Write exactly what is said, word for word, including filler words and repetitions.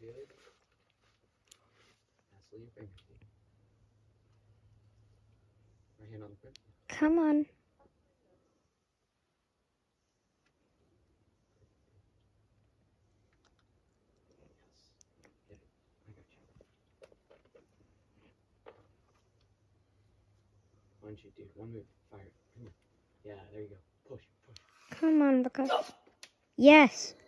good. Nestle your finger. Right hand on the print. Come on. Yes. Get it. I got you. Why don't you do one move? Fire. Come on. Yeah, there you go. Push, push. Come on, because... Yes.